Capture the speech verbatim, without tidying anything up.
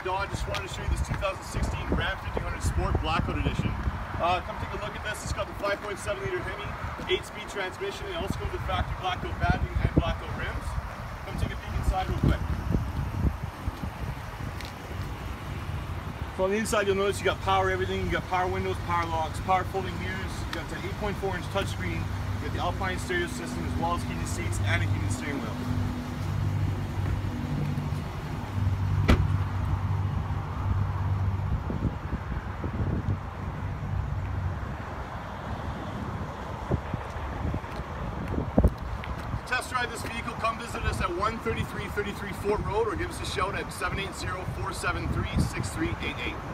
Don. Just wanted to show you this two thousand sixteen Ram fifteen hundred Sport Blackout Edition. Uh, come take a look at this. It's got the five point seven liter Hemi, eight speed transmission. It also comes with factory blackout badging and blackout rims. Come take a peek inside real quick. So on the inside you'll notice you got power everything. You got power windows, power locks, power folding mirrors. You got the eight point four inch touchscreen. You got the Alpine stereo system as well as heated seats and a heated steering wheel. Test drive this vehicle, come visit us at one thirty-three thirty-three Fort Road or give us a shout at seven eight zero, four seven three, six three eight eight.